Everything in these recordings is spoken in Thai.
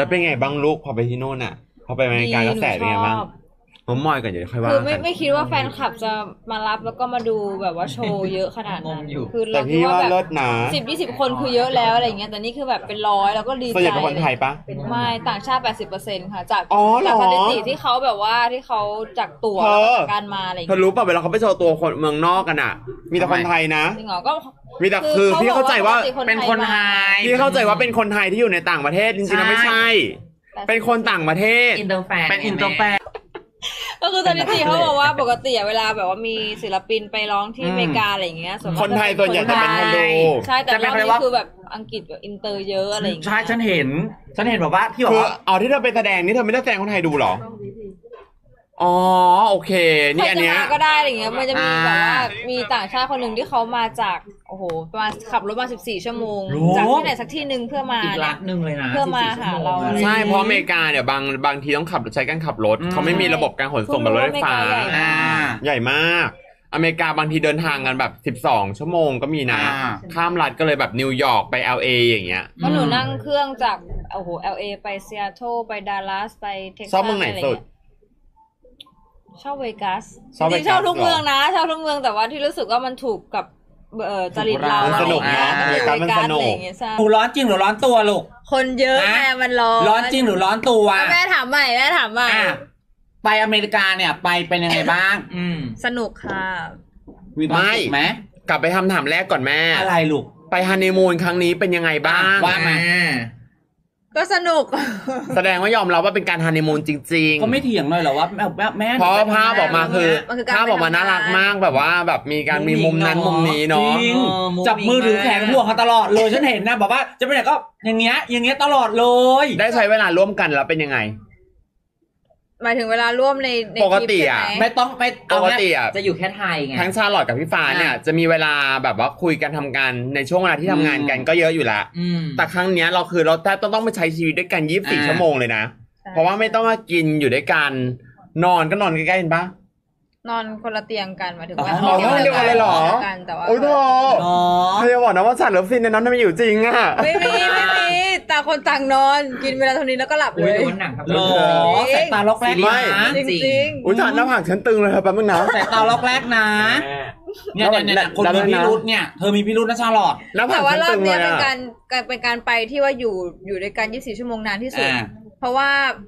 แล้วเป็นไงบ้างลูกพอไปที่โน่นอ่ะพอไปอเมริกากระแสเป็นไงบ้างผมมอยก่อนเดี๋ยวค่อยว่าคือกันไม่คิดว่าแฟนคลับจะมารับแล้วก็มาดูแบบว่าโชว์เยอะขนาดนั้นคือแต่เราคิดพี่ว่าว่าเลิแบบศนะ 10-20 คนคือเยอะแล้วอะไรอย่างเงี้ยแต่นี่คือแบบเป็นร้อยแล้วก็ดีส่วนใหใจญ่เป็นคนไทยปะไม่ต่างชาติ80%ค่ะจากอ๋อเหรอสถิติที่เขาแบบว่าที่เขาจากตั๋วเธอจากการมาอะไรอย่างเธอเงี้ยรู้ป่ะเวลาเขาไปโชว์ตัวคนเมืองนอกกันอ่ะ มีแต่คนไทยนะจริงเหรอก็มีแต่คือพี่เข้าใจว่าเป็นคนไทยพี่เข้าใจว่าเป็นคนไทยที่อยู่ในต่างประเทศจริงๆแล้วไม่ใช่ เป็นคนต่างประเทศอินเตอร์แฟนเป็นอินเตอร์แฟนก็คือสถิติเขาบอกว่าปกติเวลาแบบว่ามีศิลปินไปร้องที่อเมริกาอะไรอย่างเงี้ยคนไทยส่วนใหญ่จะเป็นคนดูใช่แต่รอบนี้คือแบบอังกฤษแบบอินเตอร์เยอะอะไรอย่างเงี้ยใช่ฉันเห็นแบบว่าที่บอกคือว่าเอาที่เธอไปแสดงนี่เธอไม่ได้แสดงคนไทยดูหรออ๋อโอเคนี่อันเนี้ยก็ได้อะไรเงี้ยมันจะมีแบบว่ามีต่างชาติคนหนึ่งที่เขามาจากโอ้โหประมาณขับรถมา14 ชั่วโมงจากที่ไหนสักที่หนึ่งเพื่อมาอีกลักนึงเลยนะเพื่อมาหาเราใช่เพราะอเมริกาเนี่ยบางทีต้องใช้การขับรถเขาไม่มีระบบการขนส่งแบบรถไฟฟ้าใหญ่มากอเมริกาบางทีเดินทางกันแบบ12 ชั่วโมงก็มีนะข้ามรัฐก็เลยแบบนิวยอร์กไป LA อย่างเงี้ยเพราะหนูนั่งเครื่องจากโอ้โห LA ไปซีแอตเทิลไปดัลลัสไปเท็กซัสชอบเมืองไหนสุดชอบเวกัสจริงๆชอบทุกเมืองนะชอบทุกเมืองแต่ว่าที่รู้สึกว่ามันถูกกับจริตเราสนุกนะเวกัสมันสนุกหนูร้อนจริงหรือร้อนตัวลูกคนเยอะแม่มันร้อนจริงหรือร้อนตัวแม่ถามใหม่ไปอเมริกาเนี่ยไปเป็นยังไงบ้างสนุกค่ะมีความสุขไหมกลับไปถามแรกก่อนแม่อะไรลูกไปฮันนีมูนครั้งนี้เป็นยังไงบ้างว่ามาก็สนุกแสดงว่ายอมรับว่าเป็นการฮันนีมูนจริงๆเขาไม่เถียงเลยเหรอว่าแม่เพราะภาพออกมาคือภาพออกมาน่ารักมากแบบว่าแบบมีการมีมุมนั้นมุมนี้เนาะจับมือถือแขนห่วงกันตลอดเลยฉันเห็นนะบอกว่าจะไปไหนก็อย่างเงี้ยตลอดเลยได้ใช้เวลาร่วมกันแล้วเป็นยังไงหมายถึงเวลาร่วมในปกติอ่ะไม่ต้องไปปกติอ่ะจะอยู่แค่ไทยไงทั้งชาลอตกับพี่ฟ้าเนี่ยจะมีเวลาแบบว่าคุยกันทำงานในช่วงเวลาที่ทำงานกันก็เยอะอยู่แล้วแต่ครั้งเนี้ยเราแทบต้องไปใช้ชีวิตด้วยกัน24 ชั่วโมงเลยนะเพราะว่าไม่ต้องมากินอยู่ด้วยกันนอนก็นอนใกล้ๆกันปะนอนคนละเตียงกันมาถึงว่าห้องเดียวกันเลยเหรอแต่ว่าโอ้ยเธอบอกนะว่าฉันเลิฟซีนในนั้นไม่อยู่จริงอ่ะไม่มีต่างคนต่างนอนกินเวลาเท่านี้แล้วก็หลับเลยหรอสายตาล็อกแรกนะจริงอุ้ยฉันหน้าผากฉันตึงเลยแป๊บนึงนะสายตาล็อกแรกนะเนี่ยคนมีพิรุธเนี่ยเธอมีพิรุธนะชาลอตแต่ว่ารอบนี้เป็นการไปที่ว่าอยู่ด้วยกัน24 ชั่วโมงนานที่สุดเพราะว่า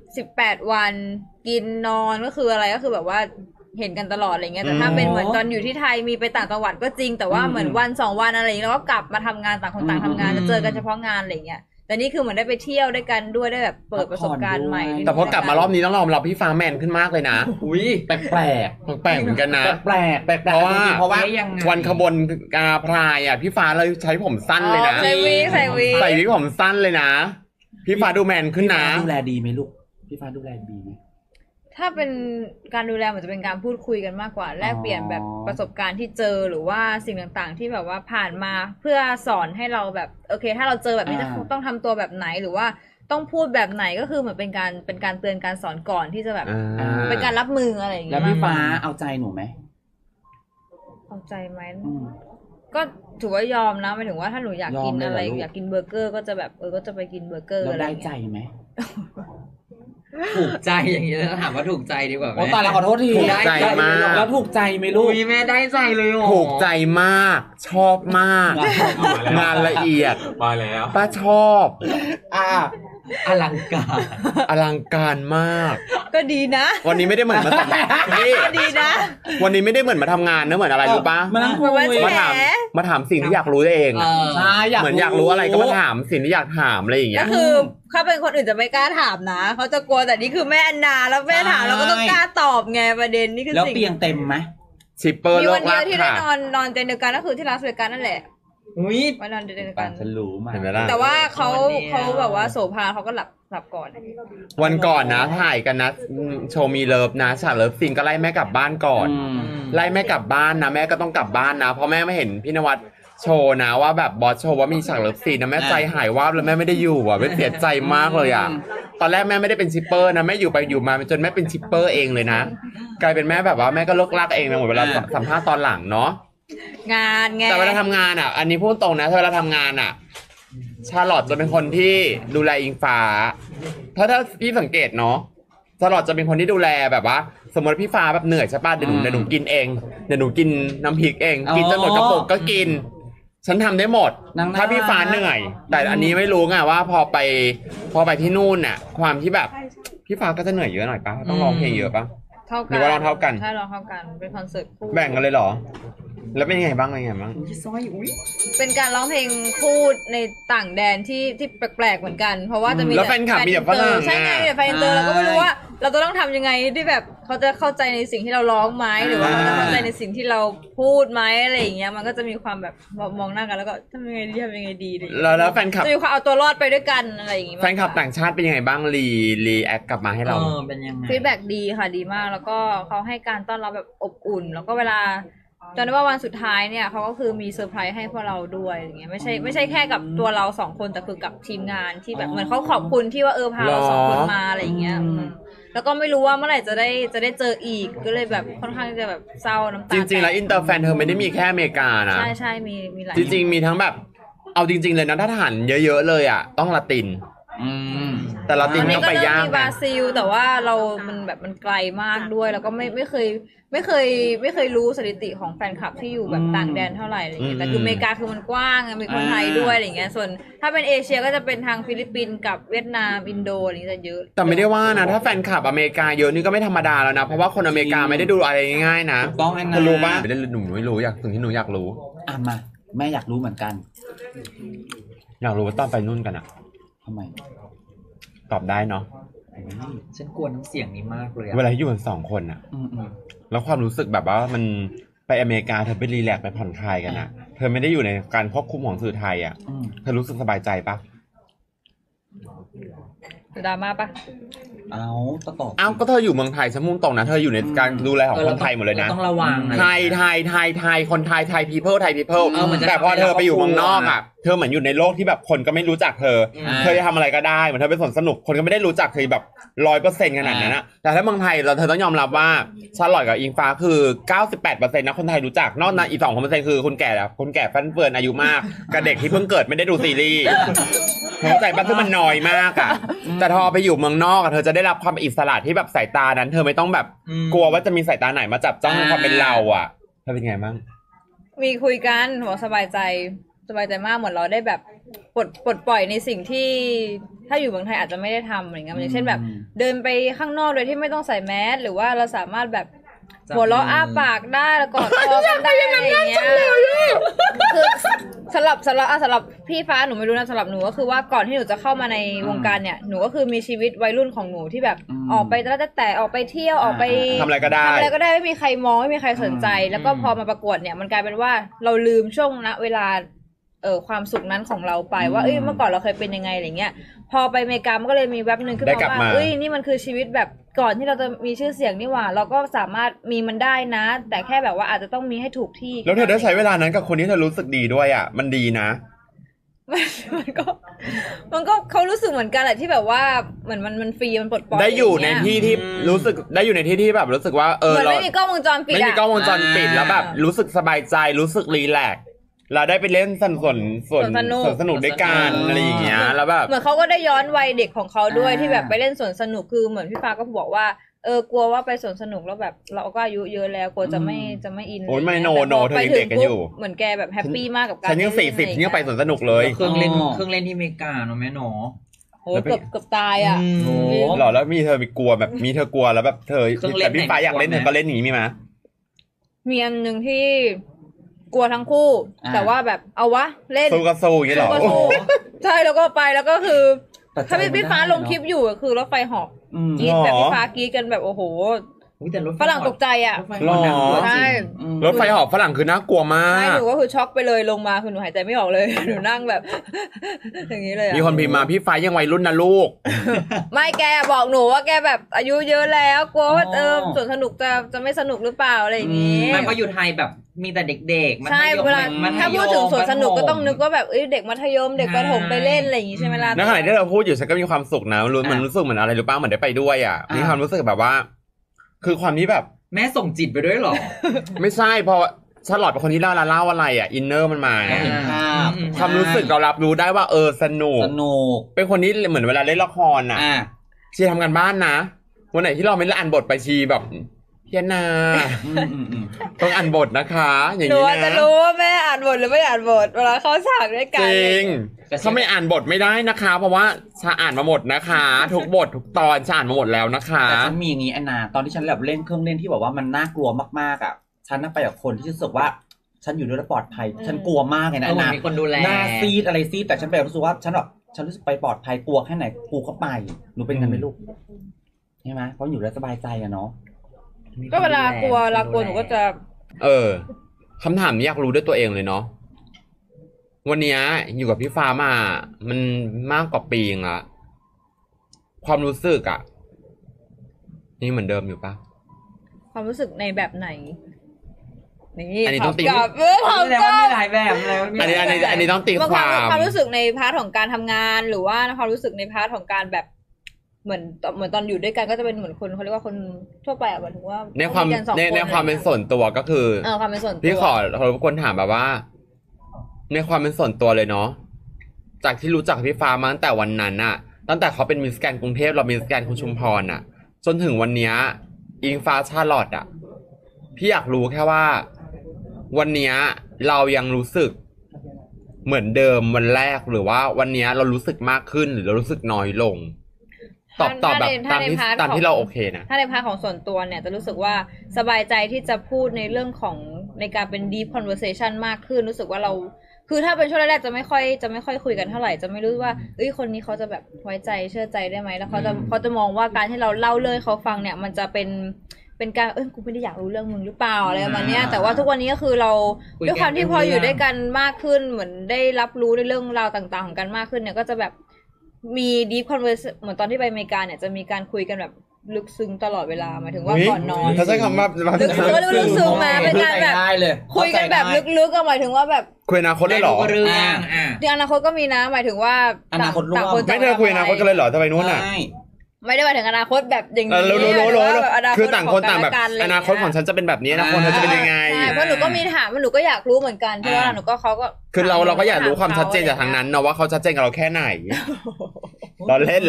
18 วันกินนอนก็คืออะไรก็คือแบบว่าเห็นกันตลอดอะไรเงี้ยแต่ถ้าเป็นเหมือนตอนอยู่ที่ไทยมีไปต่างจังหวัดก็จริงแต่ว่าเหมือนวัน2 วันอะไรอย่างเงี้ยแล้วก็กลับมาทำงานต่างคนต่างทำงานจะเจอกันเฉพาะงานอะไรเงี้ยแต่นี่คือเหมือนได้ไปเที่ยวด้วยกันด้วยได้แบบเปิดประสบการณ์ใหม่แต่พอกลับมารอบนี้ต้องยอมรับพี่ฟ้าแมนขึ้นมากเลยนะอุ้ยแปลกเหมือนกันนะแปลกเพราะว่าวันขบวนกาพรายอ่ะพี่ฟ้าเลยใช้ผมสั้นเลยนะใส่วิกผมสั้นเลยนะพี่ฟ้าดูแมนขึ้นนะดูแลดีไหมลูกพี่ฟ้าดูแลดีไหมถ้าเป็นการดูแลมันจะเป็นการพูดคุยกันมากกว่าแลกเปลี่ยนแบบประสบการณ์ที่เจอหรือว่าสิ่งต่างๆที่แบบว่าผ่านมาเพื่อสอนให้เราแบบโอเคถ้าเราเจอแบบนี้จะต้องทำตัวแบบไหนหรือว่าต้องพูดแบบไหนก็คือเหมือนเป็นการเตือนการสอนก่อนที่จะแบบเป็นการรับมืออะไรอย่างเงี้ยแล้วพี่ฟ้าเอาใจหนูไหมเอาใจไหมก็ถือว่ายอมนะหมายถึงว่าถ้าหนูอยากกินอะไรอยากกินเบอร์เกอร์ก็จะแบบก็จะไปกินเบอร์เกอร์อะไรได้ใจไหมถูกใจอย่างนี้แล้วถามว่าถูกใจดีกว่าไหมตายแล้วขอโทษทีถูกใจมากแล้วถูกใจไหมลูกแม่ได้ใจเลยถูกใจมากชอบมากงานละเอียดมาแล้วป้าชอบอลังการมากก็ดีนะวันนี้ไม่ได้เหมือนมาดีนะวันนี้ไม่ได้เหมือนมาทำงานนะเหมือนอะไรรู้ป่ะมาถามสิ่งที่อยากรู้เองใช่เหมือนอยากรู้อะไรก็มาถามสิ่งที่อยากถามอะไรอย่างเงี้ยก็คือถ้าเป็นคนอื่นจะไม่กล้าถามนะเขาจะกลัวแต่นี่คือแม่อนนาแล้วแม่ถามเราก็ต้องกล้าตอบไงประเด็นนี่คือแล้วเตียงเต็มไหมชิปเปอร์โลกลักที่ได้นอนเตียงเดียวกันก็คือที่ลาสเวกัสนั่นแหละไปนอนเตียงเดียวกันฉันรู้มาแต่ว่าเขาแบบว่าโสภาเขาก็หลับก่อนวันก่อนนะถ่ายกันนะโชว์มีเลิฟนะฉากเลิฟซีนก็ไล่แม่กลับบ้านก่อนไล่แม่กลับบ้านนะแม่ก็ต้องกลับบ้านนะเพราะแม่ไม่เห็นพี่นวัดโชว์นะว่าแบบบอสโชว์ว่ามีฉากเลิฟซีนนะแม่ใจหายวาบแล้วแม่ไม่ได้อยู่อ่ะแม่เสียใจมากเลยอ่ะตอนแรกแม่ไม่ได้เป็นชิปเปอร์นะแม่อยู่ไปอยู่มาจนแม่เป็นชิปเปอร์เองเลยนะกลายเป็นแม่แบบว่าแม่ก็เลิกลากเองนะหมดเวลาสัมภาษณ์ตอนหลังเนาะงานไงแต่เวลาทำงานอ่ะอันนี้พูดตรงนะเวลาทำงานอ่ะชาลอตจะเป็นคนที่ดูแลอิงฟ้าถ้าพี่สังเกตเนาะชาลอตจะเป็นคนที่ดูแลแบบว่าสมมติพี่ฟ้าแบบเหนื่อยใช่ป่ะเดี๋ยวหนูกินเองเดี๋ยวหนูกินน้ำพริกเองกินจนหมดกระปุกก็กินฉันทำได้หมดถ้าพี่ฟ้าเหนื่อยแต่อันนี้ไม่รู้ไงว่าพอไปที่นู่นน่ะความที่แบบพี่ฟ้าก็จะเหนื่อยเยอะหน่อยป่ะต้องร้องเพลงเยอะป่ะเท่าหกัรือว่าร้องเท่ากันใช่ร้องเท่ากันเป็นคอนเสิร์ตคู่แบ่งกันเลยเหรอแล้วเป็นยังไงบ้างพี่สร้อยอุ้ยเป็นการร้องเพลงคู่ในต่างแดนที่แปลกๆเหมือนกัน เพราะว่าจะมีแล้วแฟนคลับมีแบบฝรั่งใช่ไงมีแต่แฟนอินเตอร์เราก็ไม่รู้ว่าเราจะต้องทำยังไงที่แบบเขาจะเข้าใจในสิ่งที่เราร้องไหมหรือว่าเขาจะเข้าใจในสิ่งที่เราพูดไหมอะไรอย่างเงี้ยมันก็จะมีความแบบมองหน้ากันแล้วก็ทำยังไงดีแล้วแฟนคลับจะมีความเอาตัวรอดไปด้วยกันอะไรอย่างงี้แฟนคลับต่างชาติเป็นยังไงบ้างรีแอคกลับมาให้เราเป็นยังไงฟีดแบ็กดีค่ะดีมากแล้วก็เขาให้การต้อนรับแบบอบอุ่น แล้วก็เวลาจนได้ว่าวันสุดท้ายเนี่ยเขาก็คือมีเซอร์ไพรส์ให้พวกเราด้วยอย่างเงี้ยไม่ใช่แค่กับตัวเราสองคนแต่คือกับทีมงานที่แบบเหมือนเขาขอบคุณที่ว่าพาเราสองคนมาอะไรอย่างเงี้ยแล้วก็ไม่รู้ว่าเมื่อไหร่จะได้เจออีกก็เลยแบบค่อนข้างจะแบบเศร้าน้ำตาจริงๆแล้วอินเตอร์แฟนเธอไม่ได้มีแค่อเมริกานะใช่มีหลายจริงๆมีทั้งแบบเอาจริงๆเลยนะถ้าทหารเยอะๆเลยอ่ะต้องละตินแต่ละตินก็ไปยากมีบราซิลแต่ว่ามันไกลมากด้วยแล้วก็ไม่เคยรู้สถิติของแฟนคลับที่อยู่แบบต่างแดนเท่าไหร่อะไรเงี้ยแต่คืออเมริกาคือมันกว้างมีคนไทยด้วยอะไรเงี้ยส่วนถ้าเป็นเอเชียก็จะเป็นทางฟิลิปปินส์กับเวียดนามอินโดอะไรเงี้ยจะเยอะแต่ไม่ได้ว่านะถ้าแฟนคลับอเมริกาเยอะนี่ก็ไม่ธรรมดาแล้วนะเพราะว่าคนอเมริกาไม่ได้ดูอะไรง่ายๆนะต้องอันนั้นรู้ป่ะไม่ได้หนูไม่รู้สิ่งที่หนูอยากรู้มาแม่อยากรู้เหมือนกันอยากรู้ว่าตอนไปนู่นกันอะทำไมตอบได้เนาะฉันกลัวน้ำเสียงนี้มากเลยเวลาอยู่กัน2 คนอะแล้วความรู้สึกแบบว่ามันไปอเมริกาเธอไปรีแลกซ์ไปผ่อนคลายกันอะเธอไม่ได้อยู่ในการควบคุมของสื่อไทยอะเธอรู้สึกสบายใจปะดราม่าปะก็เธออยู่เมืองไทยฉันมุ่งตรงนะเธออยู่ในการดูแลของคนไทยหมดเลยนะต้องระวังไทยคนไทย people แต่พอเธอไปอยู่เมืองนอกอ่ะเธอเหมือนอยู่ในโลกที่แบบคนก็ไม่รู้จักเธอจะทำอะไรก็ได้เหมือนเธอไปสวนสนุกคนก็ไม่ได้รู้จักเธอแบบ 100% ขนาดนั้นนะแต่ถ้าเมืองไทยเธอต้องยอมรับว่าชาลอตกับอิงฟ้าคือ 98% นะคนไทยรู้จักนอกนั้นอีก 2% คือคนแก่ฟันเฟือนอายุมากกับเด็กที่เพิ่งเกิดไม่ได้ดูซีรีส์เข้าใจป่ะคือมันน้อยมากอ่ะแต่พอไปอยู่เมืองนอกอ่ะเธอจะได้รับความอิสระที่แบบสายตานั้นเธอไม่ต้องแบบกลัวว่าจะมีสายตาไหนมาจับจ้องความเป็นเราอ่ะเธอเป็นไงบ้างมีคุยกันหัวสบายใจมากเหมือนเราได้แบบปลดปล่อยในสิ่งที่ถ้าอยู่เมืองไทยอาจจะไม่ได้ทำอะไรเงี้ยอย่างเช่นแบบเดินไปข้างนอกโดยที่ไม่ต้องใส่แมสหรือว่าเราสามารถแบบหัวเราะอ้าปากได้แล้วกอดคอกันได้อะไรอย่างเงี้ยคือสำหรับพี่ฟ้าหนูไม่รู้นะสำหรับหนูก็คือว่าก่อนที่หนูจะเข้ามาในวงการเนี่ยหนูก็คือมีชีวิตวัยรุ่นของหนูที่แบบออกไปแล้วแต่ออกไปเที่ยวออกไปทำอะไรก็ได้ไม่มีใครมองไม่มีใครสนใจแล้วก็พอมาประกวดเนี่ยมันกลายเป็นว่าเราลืมช่วงณเวลาความสุขนั้นของเราไปว่าเมื่อก่อนเราเคยเป็นยังไงอะไรเงี้ยพอไปอเมริกามันก็เลยมีแวบนึงขึ้นมาว่านี่มันคือชีวิตแบบก่อนที่เราจะมีชื่อเสียงนี่หว่าเราก็สามารถมีมันได้นะแต่แค่แบบว่าอาจจะต้องมีให้ถูกที่แล้วเธอได้ใช้เวลานั้นกับคนที่เธอรู้สึกดีด้วยอ่ะมันดีนะมันก็เขารู้สึกเหมือนกันแหละที่แบบว่าเหมือนมันฟรีมันปลดปล่อยได้อยู่ในที่ที่รู้สึกได้อยู่ในที่ที่แบบรู้สึกว่าเราไม่มีกล้องวงจรปิดไม่มีกล้องวงจรปิดแล้วแบบรู้สึกสบายใจรู้สึกรีแลกซ์เราได้ไปเล่นส่วนสนุกด้วยกันอะไรอย่างเงี้ยแล้วแบบเหมือนเขาก็ได้ย้อนวัยเด็กของเขาด้วยที่แบบไปเล่นสวนสนุกคือเหมือนพี่ฟ้าก็บอกว่ากลัวว่าไปสวนสนุกแล้วแบบเราก็อายุเยอะแล้วกลัวจะไม่อินโอ้ยไม่โนเธอเด็กกันอยู่เหมือนแกแบบแฮปปี้มากกับการฉันยัง40ยังไปสวนสนุกเลยเครื่องเล่นที่อเมริกาเนาะแม่หนอโอ้เกือบตายอ่ะหรอแล้วมีเธอมีกลัวแบบมีเธอกลัวแล้วแบบเธอแต่พี่ฟ้าอยากเล่นเธอก็เล่นอย่างนี้มั้ยมีอันนึงที่กลัวทั้งคู่แต่ว่าแบบเอาวะเล่นสู้ก็สู้อย่างนี้หรอใช่แล้วก็ไปแล้วก็คือถ้าพี่ฟ้าลงคลิปอยู่คือรถไฟเหาะกรี๊ดแบบพี่ฟ้ากรี๊ดกันแบบโอ้โหฝรั่งตกใจอ่ะใช่รถไฟเหาะฝรั่งคือน่ากลัวมากใช่หนูก็คือช็อกไปเลยลงมาคือหนูหายใจไม่ออกเลยหนูนั่งแบบอย่างนี้เลยมีคนพิมพ์มาพี่ฟ้ายังวัยรุ่นนะลูกไม่แกบอกหนูว่าแกแบบอายุเยอะแล้วกลัวว่าสวนสนุกจะไม่สนุกหรือเปล่าอะไรอย่างนี้มันก็อยู่ไทยแบบมีแต่เด็กๆใช่เวลาถ้าพูดถึงสวนสนุกก็ต้องนึกว่าแบบเด็กมัธยมเด็กประถมไปเล่นอะไรอย่างนี้ใช่ไหมล่ะในขณะที่เราพูดอยู่ฉันก็มีความสุขนะมันรู้สึกเหมือนอะไรหรือเปล่าเหมือนได้ไปด้วยอ่ะมีความรู้สึกแบบว่าคือความที่แบบแม่ส่งจิตไปด้วยหรอไม่ใช่พอชาลอตเป็นคนที่เล่าอะไรอ่ะอินเนอร์มันมาเราเห็นภาพความรู้สึกเรารับรู้ได้ว่าสนุกสนุกเป็นคนที่เหมือนเวลาเล่นละครอ่ะชีทำกันบ้านนะวันไหนที่เราไม่ได้อ่านบทไปชีแบบเฮียนาต้องอ่านบทนะคะ อย่างหนูนี้อาจจะนะรู้ว่าแม่อ่านบทหรือไม่อ่านบทเวลาเข้าฉากด้วยกัจนริงถ้าไม่อ่านบทไม่ได้นะคะ เพราะว่าชาอ่านมาหมดนะคะ ทุกบททุกตอนชาอ่านมาหมดแล้วนะคะแต่ฉันมีอย่างนี้แอนนาตอนที่ฉันแบบเล่นเครื่องเล่นที่บอกว่ามันน่ากลัวมากๆอ่ะฉันน่ะไปกับคนที่รู้สึกว่าฉันอยู่ด้วยแล้วปลอดภัยฉันกลัวมากเลยนะแอนนามีคนดูแลหน้าซีดอะไรซีดแต่ฉันไปรู้สึกว่าฉันรู้สึกไปปลอดภัยกลัวแค่ไหนกูก็ไปหนูเป็นกันไหมลูกใช่ไหมเพราะอยู่แล้วสบายใจอะเนาะก็เวลากลัวหนูก็จะคำถามนี้อยากรู้ด้วยตัวเองเลยเนาะวันนี้อยู่กับพี่ฟ้ามามันมากกว่าปีนึงละความรู้สึกอะนี่เหมือนเดิมอยู่ปะความรู้สึกในแบบไหนนี่อันนี้ต้องตีถามกลับถามแสดงกว่าลัมีบหลายแบบแล้วอันนี้ต้องตีความรู้สึกในพาร์ทของการทำงานหรือว่าความรู้สึกในพาร์ทของการแบบเหมือนตอนอยู่ด้วยกันก็จะเป็นเหมือนคนเขาเรียกว่าคนทั่วไปอะหมายถึงว่าในความกันสองคนในความเป็นส่วนตัวก็คือความเป็นส่วนตัวพี่ขอรบกวนถามแบบว่า ในความเป็นส่วนตัวเลยเนาะจากที่รู้จักพี่ฟ้ามาตั้งแต่วันนั้นอะตั้งแต่เขาเป็นมิสแกรนด์กรุงเทพเรามิสแกรนด์คุณชุมพรอะจนถึงวันเนี้ยอิงฟ้าชาลอตอะพี่อยากรู้แค่ว่า วันเนี้ยเรายังรู้สึกเหมือนเดิมวันแรกหรือว่าวันเนี้ยเรารู้สึกมากขึ้นหรือเรารู้สึกน้อยลงตอบแบบตามที่เราโอเคนะถ้าในพาร์ทของส่วนตัวเนี่ยจะรู้สึกว่าสบายใจที่จะพูดในเรื่องของในการเป็น deep conversation มากขึ้นรู้สึกว่าเราคือถ้าเป็นช่วงแรกๆจะไม่ค่อยคุยกันเท่าไหร่จะไม่รู้ว่าคนนี้เขาจะแบบไว้ใจเชื่อใจได้ไหมแล้วเขาจะมองว่าการที่เราเล่าเรื่องเขาฟังเนี่ยมันจะเป็นการกูไม่ได้อยากรู้เรื่องมึงหรือเปล่าอะไรประมาณเนี้ยแต่ว่าทุกวันนี้ก็คือเราด้วยความที่พออยู่ด้วยกันมากขึ้นเหมือนได้รับรู้ในเรื่องราวต่างๆของกันมากขึ้นเนี่ยก็จะแบบมี deep conversation เหมือนตอนที่ไปอเมริกาเนี่ยจะมีการคุยกันแบบลึกซึ้งตลอดเวลาหมายถึงว่าก่อนนอนเขาใช้คำว่าลึกซึ้งมาเป็นการแบบคุยกันแบบลึกๆก็หมายถึงว่าแบบคุยอนาคตได้หรอเรื่องที่อนาคตก็มีนะหมายถึงว่าอนาคตร่วมไม่ได้คุยอนาคตกันเลยเหรอจะไปนู้นอ่ะไม่ได้หมายถึงอนาคตแบบอย่างนี้รู้คือต่างคนต่างแบบออนาคตของฉันจะเป็นแบบนี้อนาคตเธอจะเป็นยังไงใช่เพราะหนูก็มีถามหนูก็อยากรู้เหมือนกันเพราะว่าหนูก็เขาก็คือเราก็อยากรู้ความชัดเจนจากทางนั้นเนาะว่าเขาชัดเจนกับเราแค่ไหนล้อเล่น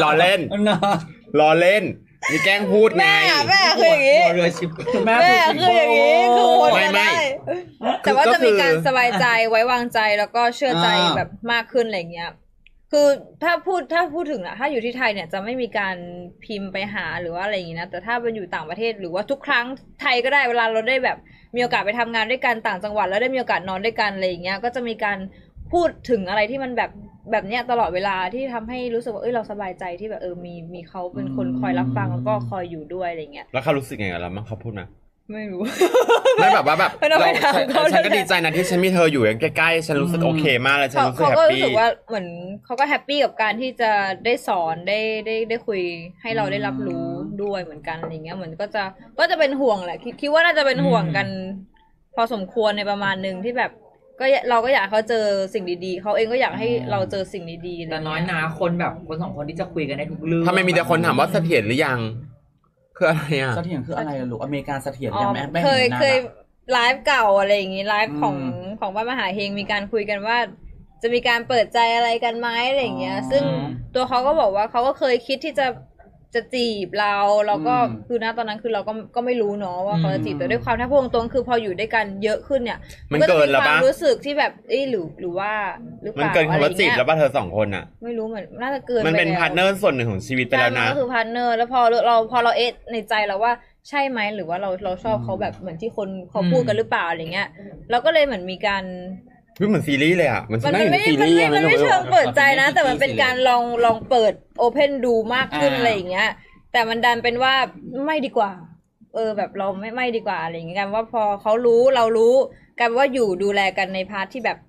นี่แกล้งพูดไงแม่คืออย่างนี้เรือชิบแม่คืออย่างนี้คือคนไม่ได้แต่ว่าจะมีการสบายใจไว้วางใจแล้วก็เชื่อใจแบบมากขึ้นอะไรเงี้ยคือถ้าพูดถึงนะถ้าอยู่ที่ไทยเนี่ยจะไม่มีการพิมพ์ไปหาหรือว่าอะไรอย่างนี้นะแต่ถ้าเป็นอยู่ต่างประเทศหรือว่าทุกครั้งไทยก็ได้เวลาเราได้แบบมีโอกาสไปทำงานด้วยกันต่างจังหวัดแล้วได้มีโอกาสนอนด้วยกันอะไรอย่างเงี้ยก็จะมีการพูดถึงอะไรที่มันแบบเนี้ยตลอดเวลาที่ทำให้รู้สึกว่าเราสบายใจที่แบบมีเขาเป็นคนคอยรับฟังแล้วก็คอยอยู่ด้วยอะไรเงี้ยแล้วเขารู้สึกยังไงกับเราบ้างเขาพูดมาไม่รู้ไม่แบบว่าแบบไม่ต้องไปถามเขาฉันก็ดีใจนะที่ฉันมีเธออยู่ใกล้ๆฉันรู้สึกโอเคมากเลยฉันรู้สึกเขาแฮปก็รู้ปี้สึกว่าเหมือนเขาก็แฮปปี้กับการที่จะได้สอนได้คุยให้เราได้รับรู้ด้วยเหมือนกันอะไรเงี้ยเหมือนก็จะเป็นห่วงแหละคิดว่าน่าจะเป็นห่วงกัน พอสมควรในประมาณนึงที่แบบก็เราก็อยากเขาเจอสิ่งดีๆเขาเองก็อยากให้เราเจอสิ่งดีๆแต่น้อยนะคนแบบคนสองคนที่จะคุยกันได้ทุกเรื่องทำไมมีแต่คนถามว่าเสถียรหรือยังคืออะไรอ่ะเสถียรคืออะไรอะลูกอเมริกาเสถียรยังไม่เคยห็นนะไลฟ์เก่าอะไรอย่างงี้ไลฟ์ของบ้านมหาเฮงมีการคุยกันว่าจะมีการเปิดใจอะไรกันไหมอะไรอย่างเงี้ยซึ่งตัวเขาก็บอกว่าเขาก็เคยคิดที่จะจีบเราก็คือณตอนนั้นคือเราก็ไม่รู้เนาะว่าเขาจะจีบแต่ด้วยความถ้าพูดตรงๆคือพออยู่ด้วยกันเยอะขึ้นเนี่ยมันก็จะมีความรู้สึกที่แบบหรือว่าหรือเปล่ามันเกินคำว่าจีบแล้วป่ะเธอสองคนอ่ะไม่รู้เหมือนน่าจะเกินมันเป็นไแล้วพาร์ทเนอร์ส่วนหนึ่งของชีวิตไปแล้วนะก็คือพาร์ทเนอร์แล้วพอเราในใจเราว่าใช่ไหมหรือว่าเราชอบเขาแบบเหมือนที่คนเขาพูดกันหรือเปล่าอะไรเงี้ยเราก็เลยเหมือนมีการเหมือนซีรีส์เลยอ่ะมันไม่เชิงเปิดใจนะแต่มันเป็นการลองเปิดโอเพนดูมากขึ้นอะไรอย่างเงี้ยแต่มันดันเป็นว่าไม่ดีกว่าแบบเราไม่ดีกว่าอะไรอย่างเงี้ยกันว่าพอเขารู้เรารู้กันว่าอยู่ดูแลกันในพาร์ทที่แบบ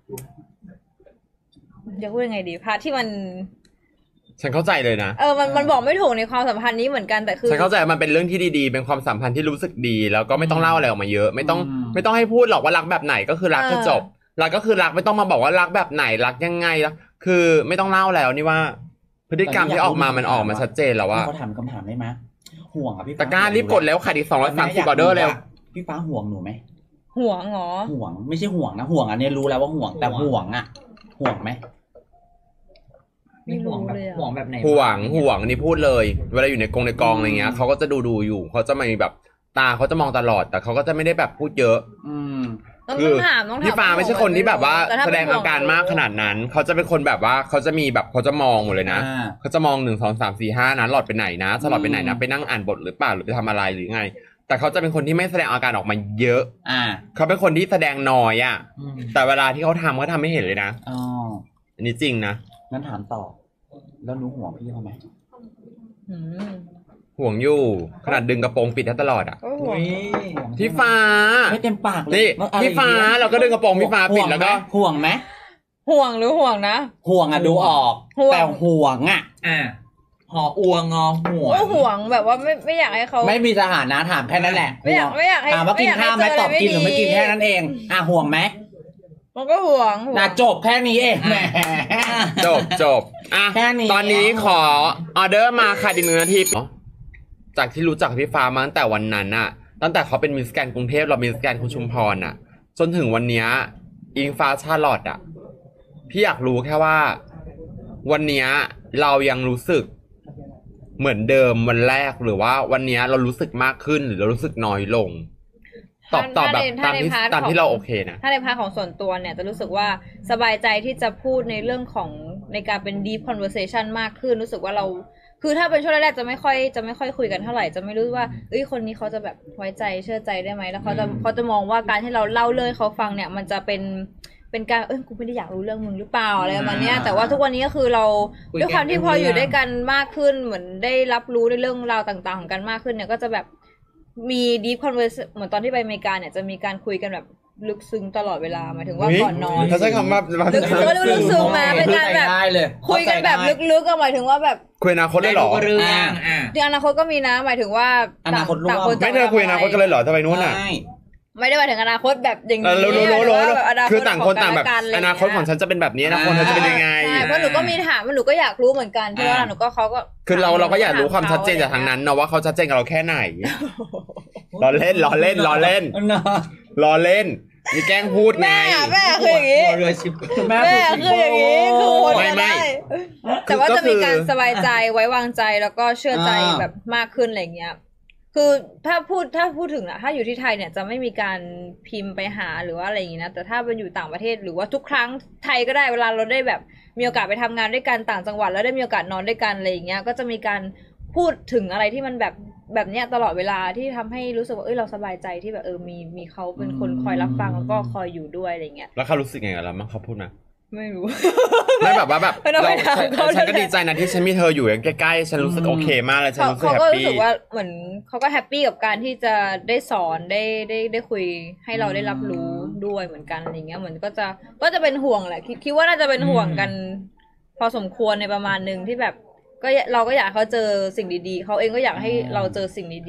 จะพูดยังไงดีพาร์ทที่มันฉันเข้าใจเลยนะมันบอกไม่ถูกในความสัมพันธ์นี้เหมือนกันแต่คือฉันเข้าใจมันเป็นเรื่องที่ดีๆเป็นความสัมพันธ์ที่รู้สึกดีแล้วก็ไม่ต้องเล่าอะไรออกมาเยอะไม่ต้องให้พูดหรอกว่ารักแบบไหนก็คือรักก็จบรักก็คือรักไม่ต้องมาบอกว่ารักแบบไหนรักยังไงรักคือไม่ต้องเล่าแล้วนี่ว่าพฤติกรรมที่ออกมามันออกมาชัดเจนแล้วว่าเขาถามคำถามได้ไหมห่วงอ่ะพี่ตะกร้ารีบกดแล้วค่ะอีก230ออเดอร์แล้วพี่ฟ้าห่วงหนูไหมห่วงเหรอห่วงไม่ใช่ห่วงนะห่วงอันนี้รู้แล้วว่าห่วงแต่ห่วงอ่ะห่วงไหมมีห่วงแบบไม่รู้เลยอะห่วงแบบไหนห่วงนี่พูดเลย เวลาอยู่ในกองอะไรเงี้ยเขาก็จะดูอยู่เขาจะมีแบบตาเขาจะมองตลอดแต่เขาก็จะไม่ได้แบบพูดเยอะอืมคือต้องถามพี่ฟ้าไม่ใช่คนที่แบบว่าต่ถ้แสดงอาการมากขนาดนั้นเขาจะเป็นคนแบบว่าเขาจะมีแบบเขาจะมองหมดเลยนะอ่าเขาจะมอง1 2 3 4 5นะหลอดไปไหนนะสลอดไปไหนนะไปนั่งอ่านบทหรือเปล่าหรือไปทำอะไรหรือไง แต่เขาจะเป็นคนที่ไม่แสดงอาการออกมาเยอะอ่าเขาเป็นคนที่แสดงน้อยอ่ะอืมแต่เวลาที่เขาทำไม่เห็นเลยนะอ๋ออันนี้จริงนะงั้นถามต่อ แล้วหนูห่วงพี่เขาไหมอืมห่วงอยู่ขนาดดึงกระโปรงปิดให้ตลอดอ่ะก็ห่วงห่วงพี่ฟ้าไม่เต็มปากเลยนี่อะไรพี่ฟ้าอย่งงี้ยเราก็ดึงกระโปรงพี่ฟ้าปิดแล้วก็ห่วงไหมห่วงหรือห่วงนะห่วงอ่ะดูออกห่วงแต่ห่วงอ่ะอ่าหออัวงอห่วงก็ห่วงแบบว่าไม่อยากให้เขาไม่มีสถานะถามแค่นั้นแหละไม่อยากห่วงไม่อยากให้ถามว่ากินข้าวไหมไม่อยากให้ตอบกินหรือไม่กินเจออะไรไม่ดีแค่นั้นเอง อ่ะห่วงไหมมันก็ห่วงน่ะจบแค่นี้เองแหมจบอ่ะแค่นี้ตอนนี้ขอออเดอร์มาค่ะอีก1 นาทีจากที่รู้จักพี่ฟ้ามาตั้งแต่วันนั้นอะตั้งแต่เขาเป็นมิสแกรนด์กรุงเทพเรามิสแกรนด์คุณชุมพรอะจนถึงวันเนี้ยอิงฟ้าชาลอตอะพี่อยากรู้แค่ว่า วันเนี้ยเรายังรู้สึกเหมือนเดิมวันแรกหรือว่าวันเนี้ยเรารู้สึกมากขึ้นหรือเรารู้สึกน้อยลง ตอบแบบตามที่เราโอเคนะถ้าในพาร์ทของส่วนตัวเนี่ยจะรู้สึกว่าสบายใจที่จะพูดในเรื่องของในการเป็น deep conversation มากขึ้นรู้สึกว่าเราคือถ้าเป็นช่วงแรกๆจะไม่ค่อยคุยกันเท่าไหร่จะไม่รู้ว่าคนนี้เขาจะแบบไว้ใจเชื่อใจได้ไหมแล้วเขาจะมองว่าการที่เราเล่าเรื่องให้เขาฟังเนี่ยมันจะเป็นการกูไม่ได้อยากรู้เรื่องมึงหรือเปล่าอะไรประมาณเนี้ยแต่ว่าทุกวันนี้ก็คือเราด้วยความที่พออยู่ด้วยกันมากขึ้นเหมือนได้รับรู้ในเรื่องราวต่างๆของกันมากขึ้นเนี่ยก็จะแบบมี deep conversation เหมือนตอนที่ไปอเมริกาเนี่ยจะมีการคุยกันแบบลึกซึ้งตลอดเวลาหมายถึงว่าก่อนนอนเขาใช้คำว่าลึกซึ้งมาเป็นการแบบได้เลยคุยกันแบบลึกๆอะหมายถึงว่าแบบคุยอนาคตเลยเหรอได้รู้เรื่องในอนาคตก็มีนะหมายถึงว่าอนาคตร่วมต่างคนไม่เธอคุยอนาคตกันเลยเหรอทำไมนู้นอ่ะใช่ไม่ได้หมายถึงอนาคตแบบอย่างรู้นี้หมายถึงว่าแบบอนาตคือต่างคนต่างแบบขกัและอกันาคตของฉันจะเป็นแบบนี้อนาคตเธอจะเป็นยังไงใช่เพราะหนูก็มีถามว่าหนูก็อยากรู้เหมือนกันเพราะว่าหนูก็เขาก็คือเราก็อยากรู้ความชัดเจนจากทางนั้นเนาะว่าเขาชัดเจนกับเราแค่ไหนล้อเล่นเนาะมีแกล้งพูดไงแม่คืออย่างนี้เรือชิบแม่แม่คืออย่างนี้คือคนไม่ก็ได้คือแต่ว่าจะมีการก็คือสบายใจไว้วางใจแล้วก็เชื่อใจแบบมากขึ้นอะไรเงี้ย คือถ้าพูดถึงอะถ้าอยู่ที่ไทยเนี่ยจะไม่มีการพิมพ์ไปหาหรือว่าอะไรอย่างงี้นะแต่ถ้าเป็นอยู่ต่างประเทศหรือว่าทุกครั้งไทยก็ได้เวลาเราได้แบบมีโอกาสไปทำงานด้วยกันต่างจังหวัดแล้วได้มีโอกาสนอนด้วยกันอะไรอย่างเงี้ยก็จะมีการพูดถึงอะไรที่มันแบบเนี้ยตลอดเวลาที่ทำให้รู้สึกว่าเราสบายใจที่แบบมีเขาเป็นคนคอยรับฟังแล้วก็คอยอยู่ด้วยอะไรเงี้ยแล้วเขารู้สึกยังไงกับเราบ้างเขาพูดมาไม่รู้ไม่แบบว่าแบบไม่ต้องไปถามเขาฉันก็ดีใจนะที่ฉันมีเธออยู่ใกล้ๆฉันรู้สึกโอเคมากเลยฉันรู้สึกเขาแฮปก็รู้ปี้สึกว่าเหมือนเขาก็แฮปปี้กับการที่จะได้สอนได้คุยให้เราได้รับรู้ด้วยเหมือนกันอะไรเงี้ยเหมือนก็จะเป็นห่วงแหละคิดว่าน่าจะเป็นห่วงกัน พอสมควรในประมาณนึงที่แบบก็เราก็อยากให้เขาเจอสิ่งดีๆเขาเองก็อยากให้เราเจอสิ่งดีๆ